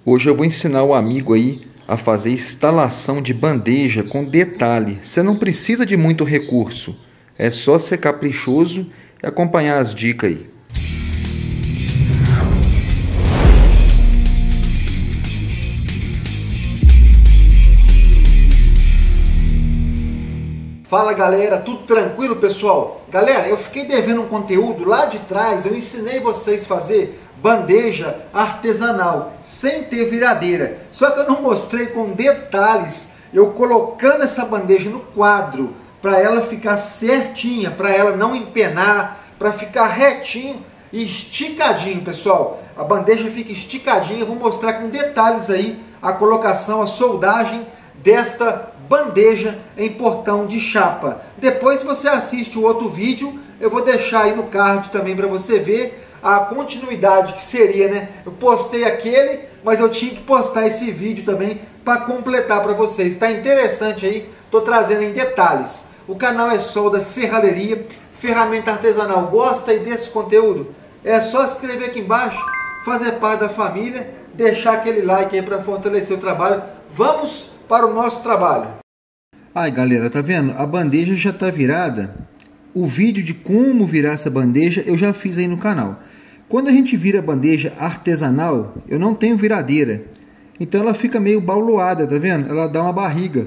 Hoje eu vou ensinar o amigo aí a fazer instalação de bandeja com detalhe. Você não precisa de muito recurso, é só ser caprichoso e acompanhar as dicas aí. Fala galera, tudo tranquilo pessoal? Galera, eu fiquei devendo um conteúdo lá de trás, eu ensinei vocês a fazer bandeja artesanal, sem ter viradeira. Só que eu não mostrei com detalhes, eu colocando essa bandeja no quadro, para ela ficar certinha, para ela não empenar, para ficar retinho e esticadinho, pessoal. A bandeja fica esticadinha, eu vou mostrar com detalhes aí a colocação, a soldagem desta bandeja em portão de chapa. Depois você assiste o outro vídeo, eu vou deixar aí no card também para você ver a continuidade que seria, né? Eu postei aquele, mas eu tinha que postar esse vídeo também para completar para vocês. Está interessante aí, estou trazendo em detalhes. O canal é Solda Serralheria, ferramenta artesanal. Gosta aí desse conteúdo? É só se inscrever aqui embaixo, fazer parte da família, deixar aquele like aí para fortalecer o trabalho. Vamos para o nosso trabalho. Aí galera, tá vendo? A bandeja já tá virada. O vídeo de como virar essa bandeja eu já fiz aí no canal. Quando a gente vira bandeja artesanal, eu não tenho viradeira. Então ela fica meio bauloada, tá vendo? Ela dá uma barriga.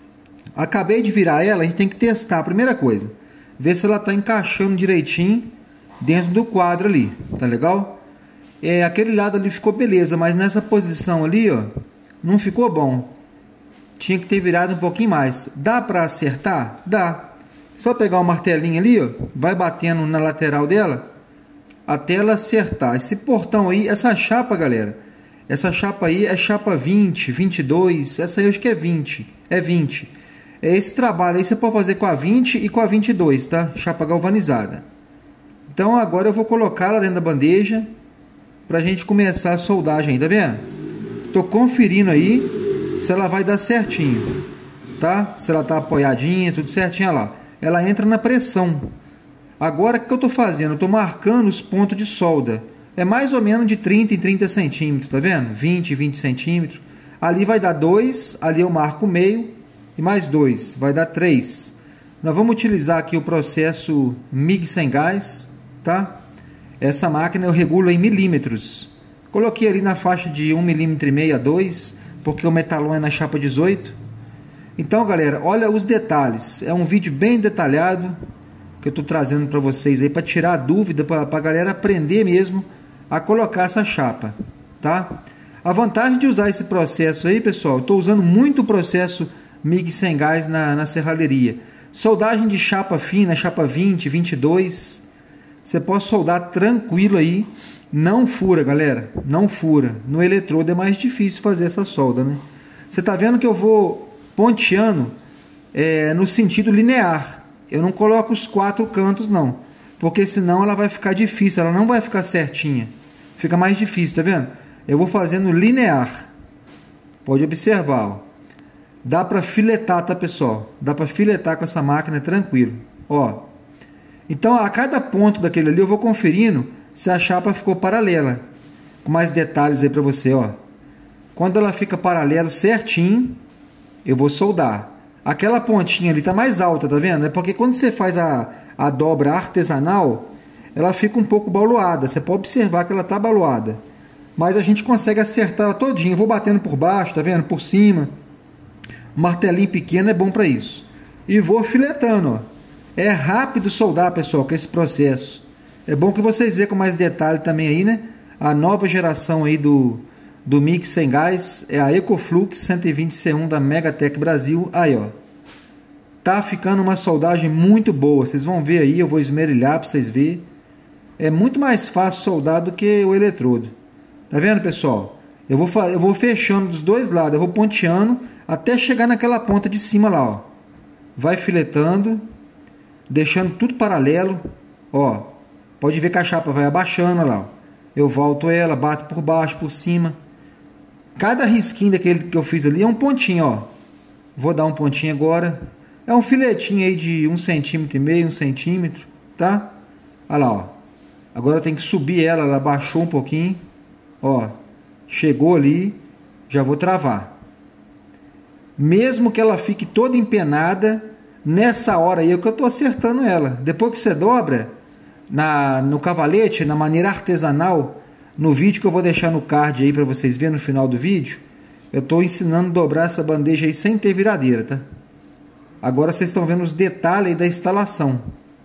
Acabei de virar ela, a gente tem que testar. A primeira coisa, ver se ela tá encaixando direitinho dentro do quadro ali. Tá legal? Aquele lado ali ficou beleza, mas nessa posição ali, ó, não ficou bom. Tinha que ter virado um pouquinho mais. Dá para acertar? Dá. Só pegar o martelinho ali, ó, vai batendo na lateral dela até ela acertar. Esse portão aí, essa chapa, galera, essa chapa aí é chapa 20, 22, essa aí eu acho que é 20. É 20. Esse trabalho aí você pode fazer com a 20 e com a 22, tá? Chapa galvanizada. Então agora eu vou colocar ela dentro da bandeja pra gente começar a soldagem aí, tá vendo? Tô conferindo aí se ela vai dar certinho, tá? Se ela tá apoiadinha, tudo certinho, olha lá. Ela entra na pressão. Agora, o que eu tô fazendo? Eu tô marcando os pontos de solda. É mais ou menos de 30 em 30 centímetros, tá vendo? 20 em 20 centímetros. Ali vai dar 2, ali eu marco o meio, e mais 2, vai dar 3. Nós vamos utilizar aqui o processo MIG sem gás, tá? Essa máquina eu regulo em milímetros. Coloquei ali na faixa de 1,5 mm a 2, porque o metalon é na chapa 18. Então galera, olha os detalhes, é um vídeo bem detalhado que eu estou trazendo para vocês aí para tirar a dúvida, para a galera aprender mesmo a colocar essa chapa, tá? A vantagem de usar esse processo aí, pessoal, eu estou usando muito o processo MIG sem gás na serralheria. Soldagem de chapa fina, chapa 20, 22, você pode soldar tranquilo aí. Não fura, galera, não fura. No eletrodo é mais difícil fazer essa solda, né? Você tá vendo que eu vou ponteando no sentido linear. Eu não coloco os 4 cantos, não. Porque senão ela vai ficar difícil, ela não vai ficar certinha. Fica mais difícil, tá vendo? Eu vou fazendo linear. Pode observar, ó. Dá pra filetar, tá, pessoal? Dá pra filetar com essa máquina tranquilo. Ó. Então, a cada ponto daquele ali eu vou conferindo se a chapa ficou paralela. Com mais detalhes aí para você, ó. Quando ela fica paralelo certinho, eu vou soldar. Aquela pontinha ali tá mais alta, tá vendo? É porque quando você faz a dobra artesanal, ela fica um pouco baloada. Você pode observar que ela tá baloada. Mas a gente consegue acertar ela todinha. Eu vou batendo por baixo, tá vendo? Por cima. O martelinho pequeno é bom para isso. E vou filetando, ó. É rápido soldar, pessoal, com esse processo. É bom que vocês vejam com mais detalhe também aí, né? A nova geração aí do MIG sem gás é a EcoFlux 120C1 da Megatech Brasil. Aí, ó. Tá ficando uma soldagem muito boa. Vocês vão ver aí, eu vou esmerilhar para vocês verem. É muito mais fácil soldar do que o eletrodo. Tá vendo, pessoal? Eu vou fechando dos dois lados, eu vou ponteando até chegar naquela ponta de cima lá, ó. Vai filetando, deixando tudo paralelo, ó. Pode ver que a chapa vai abaixando, olha lá. Eu volto ela, bato por baixo, por cima. Cada risquinho daquele que eu fiz ali é um pontinho, ó. Vou dar um pontinho agora. É um filetinho aí de 1,5 cm, 1 centímetro, tá? Olha lá, ó. Agora eu tenho que subir ela, ela baixou um pouquinho. Ó, chegou ali. já vou travar. Mesmo que ela fique toda empenada, nessa hora aí é que eu estou acertando ela. Depois que você dobra no cavalete, na maneira artesanal, no vídeo que eu vou deixar no card aí para vocês verem no final do vídeo, eu estou ensinando a dobrar essa bandeja aí sem ter viradeira, tá? Agora vocês estão vendo os detalhes aí da instalação,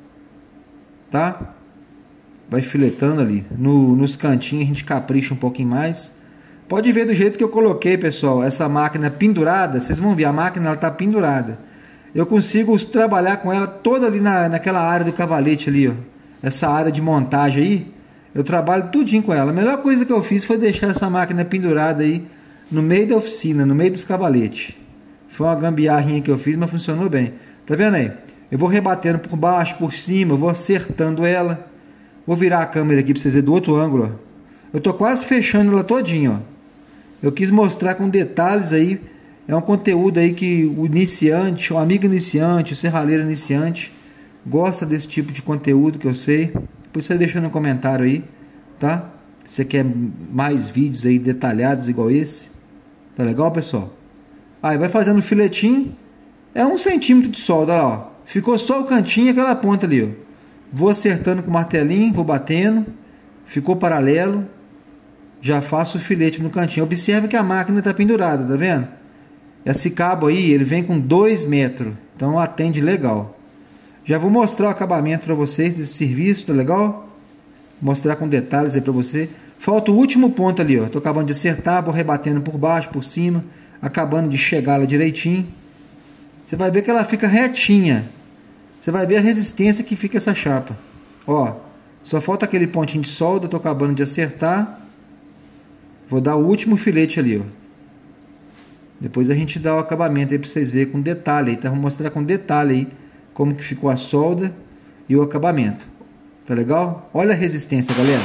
tá? Vai filetando ali. Nos cantinhos a gente capricha um pouquinho mais. Pode ver do jeito que eu coloquei, pessoal, essa máquina pendurada. Vocês vão ver, a máquina ela tá pendurada. Eu consigo trabalhar com ela toda ali naquela área do cavalete ali, ó. Essa área de montagem aí, eu trabalho tudinho com ela. A melhor coisa que eu fiz foi deixar essa máquina pendurada aí no meio da oficina, no meio dos cavaletes. Foi uma gambiarrinha que eu fiz, mas funcionou bem. Tá vendo aí? Eu vou rebatendo por baixo, por cima, eu vou acertando ela. Vou virar a câmera aqui para vocês verem do outro ângulo, ó. Eu tô quase fechando ela todinha, ó. Eu quis mostrar com detalhes aí. É um conteúdo aí que o iniciante, o amigo iniciante, o serralheiro iniciante gosta desse tipo de conteúdo, que eu sei. Depois você deixa no comentário aí, tá? Se você quer mais vídeos aí detalhados igual esse. Tá legal, pessoal? Aí vai fazendo o filetinho. É 1 centímetro de solda, olha lá, ó. Ficou só o cantinho e aquela ponta ali, ó. Vou acertando com o martelinho, vou batendo. Ficou paralelo. Já faço o filete no cantinho. Observe que a máquina está pendurada, tá vendo? Esse cabo aí, ele vem com 2 metros. Então atende legal. Já vou mostrar o acabamento para vocês desse serviço, tá legal? Mostrar com detalhes aí para você. Falta o último ponto ali, ó. Tô acabando de acertar, vou rebatendo por baixo, por cima. Acabando de chegar lá direitinho. Você vai ver que ela fica retinha. Você vai ver a resistência que fica essa chapa. Ó, só falta aquele pontinho de solda. Tô acabando de acertar. Vou dar o último filete ali, ó. Depois a gente dá o acabamento aí para vocês verem com detalhe aí, tá? Vou mostrar com detalhe aí como que ficou a solda e o acabamento. Tá legal? Olha a resistência, galera.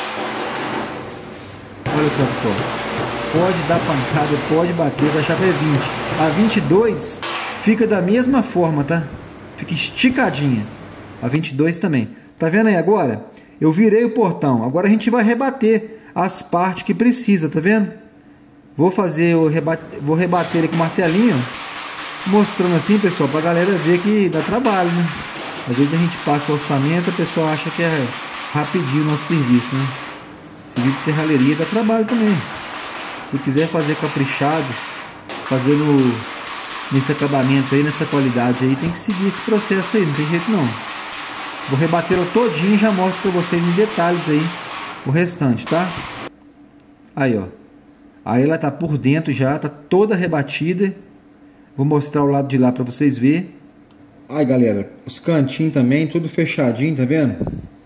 Olha só, pessoal. Pode dar pancada, pode bater, essa chapa é 20. A 22 fica da mesma forma, tá? Fica esticadinha. A 22 também. Tá vendo aí agora? Eu virei o portão. Agora a gente vai rebater as partes que precisa, tá vendo? Vou fazer vou rebater ele com o martelinho, mostrando assim, pessoal, pra galera ver que dá trabalho, né? Às vezes a gente passa o orçamento, a pessoa acha que é rapidinho o nosso serviço, né? Serviço de serralheria dá trabalho também. Se quiser fazer caprichado, fazer nesse acabamento aí, nessa qualidade aí, tem que seguir esse processo aí, não tem jeito não. Vou rebatê-lo todinho e já mostro pra vocês em detalhes aí o restante, tá? Aí, ó. Aí ela tá por dentro já, tá toda rebatida. Vou mostrar o lado de lá para vocês verem. Aí, galera, os cantinhos também, tudo fechadinho, tá vendo?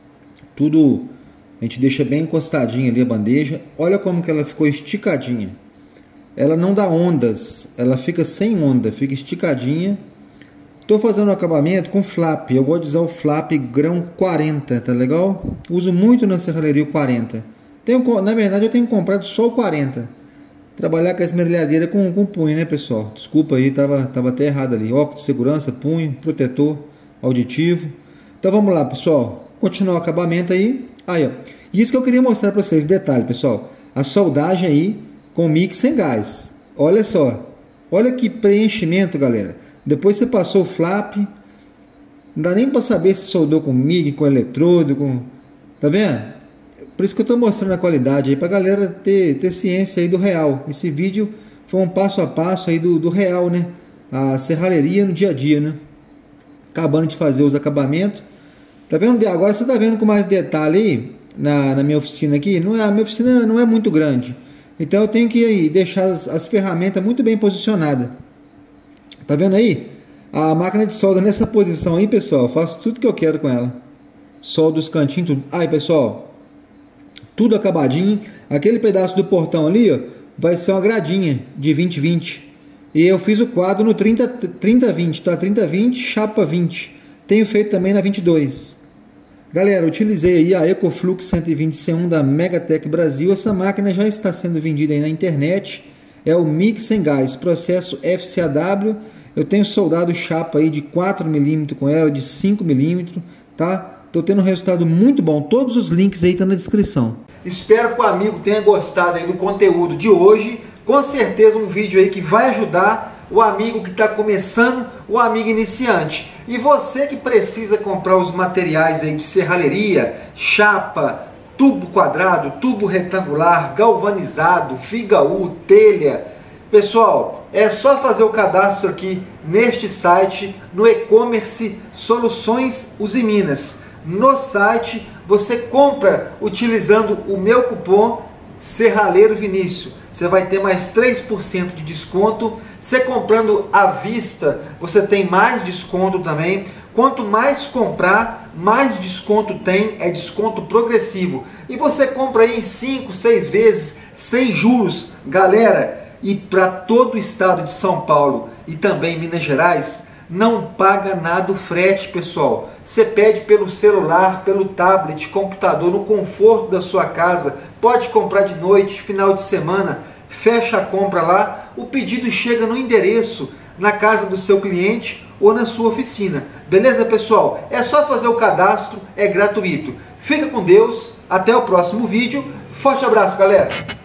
Tudo, a gente deixa bem encostadinho ali a bandeja. Olha como que ela ficou esticadinha. Ela não dá ondas, ela fica sem onda, fica esticadinha. Tô fazendo o acabamento com flap. Eu gosto de usar o flap grão 40, tá legal? Uso muito na serralheria o 40. Na verdade, eu tenho comprado só o 40. Trabalhar com a esmerilhadeira com punho, né, pessoal? Desculpa aí, tava até errado ali. Óculos de segurança, punho, protetor auditivo. Então vamos lá, pessoal. Continuar o acabamento aí. Aí, ó. Isso que eu queria mostrar para vocês. Detalhe, pessoal. A soldagem aí com mix sem gás. Olha só. Olha que preenchimento, galera. Depois você passou o flap. Não dá nem para saber se soldou com MIG, com eletrodo, com... Tá vendo? Por isso que eu estou mostrando a qualidade aí para a galera ter ciência aí do real. Esse vídeo foi um passo a passo aí do real, né? A serralheria no dia a dia, né? Acabando de fazer os acabamentos. Tá vendo? Agora você tá vendo com mais detalhe aí na minha oficina aqui. A minha oficina não é muito grande. Então eu tenho que aí deixar as ferramentas muito bem posicionadas. Tá vendo aí? A máquina de solda nessa posição aí, pessoal. Eu faço tudo que eu quero com ela. Soldo os cantinhos, tudo. Aí, pessoal. Tudo acabadinho. Aquele pedaço do portão ali, ó, vai ser uma gradinha de 20-20. E eu fiz o quadro no 30-20, tá? 30-20, chapa 20. Tenho feito também na 22. Galera, utilizei aí a EcoFlux 120 C1 da Megatech Brasil. Essa máquina já está sendo vendida aí na internet. É o mix sem gás, processo FCAW. Eu tenho soldado chapa aí de 4 mm com ela, de 5 mm, tá? Tô tendo um resultado muito bom. Todos os links aí estão na descrição. Espero que o amigo tenha gostado aí do conteúdo de hoje. Com certeza um vídeo aí que vai ajudar o amigo que está começando, o amigo iniciante. E você que precisa comprar os materiais aí de serralheria, chapa, tubo quadrado, tubo retangular, galvanizado, figaú, telha. Pessoal, é só fazer o cadastro aqui neste site, no e-commerce Soluções Usiminas. No site você compra utilizando o meu cupom Serralheiro Vinícius. Você vai ter mais 3% de desconto. Você comprando à vista, você tem mais desconto também. Quanto mais comprar, mais desconto tem, é desconto progressivo. E você compra aí em 5, 6 vezes, sem juros. Galera, e para todo o estado de São Paulo e também Minas Gerais, não paga nada o frete, pessoal. Você pede pelo celular, pelo tablet, computador, no conforto da sua casa. Pode comprar de noite, final de semana, fecha a compra lá. O pedido chega no endereço, na casa do seu cliente ou na sua oficina. Beleza, pessoal? É só fazer o cadastro, é gratuito. Fica com Deus, até o próximo vídeo. Forte abraço, galera!